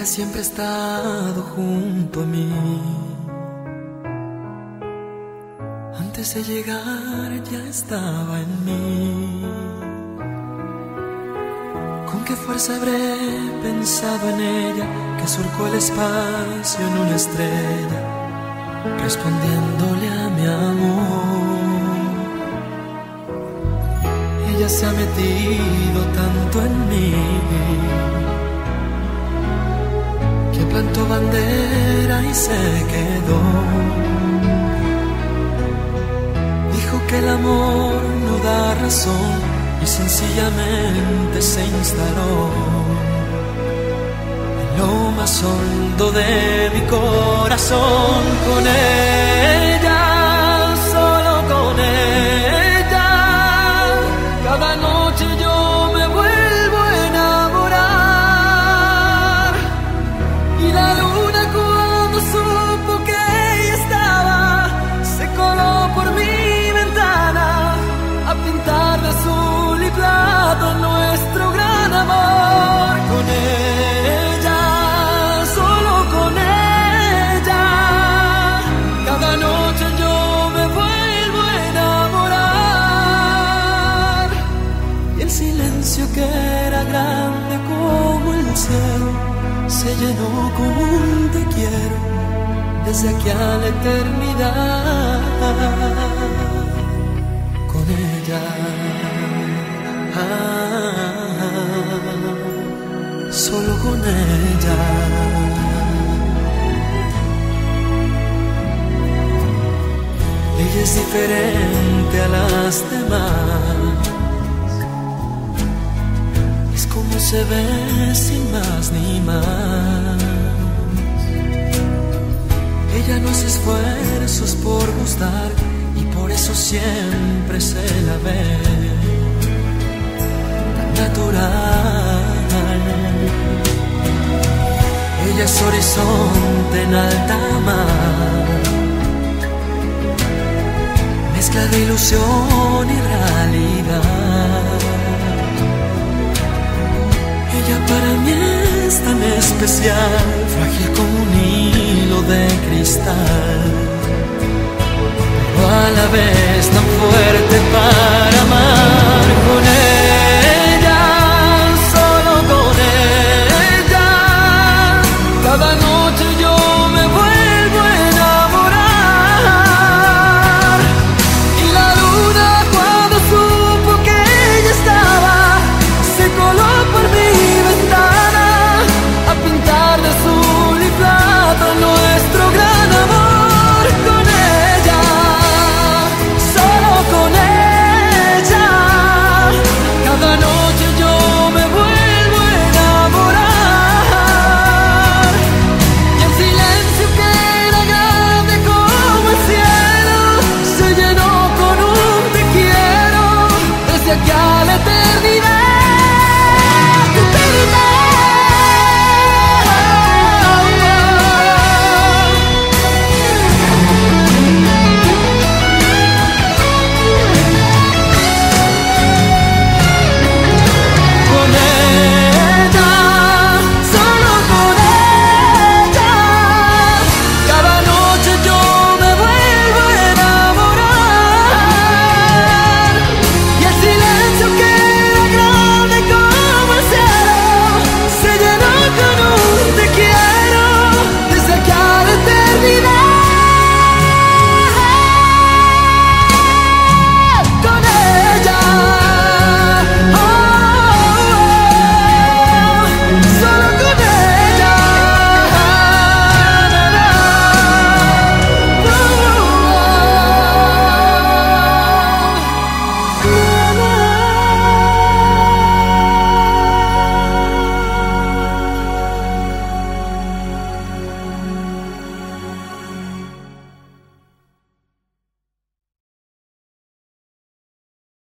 Ella siempre ha estado junto a mí. Antes de llegar ya estaba en mí. Con qué fuerza habré pensado en ella, que surcó el espacio en una estrella, respondiéndole a mi amor. Ella se ha metido tanto en mí, que plantó bandera y se quedó. Dijo que el amor no da razón y sencillamente se instaló en lo más hondo de mi corazón. Con ella, solo con ella, cada noche yo me vuelvo a enamorar. Y la luna, cuando supo que ella estaba, se coló por mi ventana a pintar de azul y plata nuestro gran amor. Con ella, solo con ella, cada noche yo me vuelvo a enamorar. Y el silencio, que era grande como el cielo, se llenó con un te quiero desde aquí a la eternidad. Con ella, solo con ella. Ella es diferente a las demás, es como se ve sin más ni más. Ella no hace esfuerzos por gustar y por eso siempre se la ve tan natural. Ella es horizonte en alta mar, mezcla de ilusión y realidad. Ella para mí es tan especial, frágil como un hilo de cristal, pero a la vez tan fuerte para amar.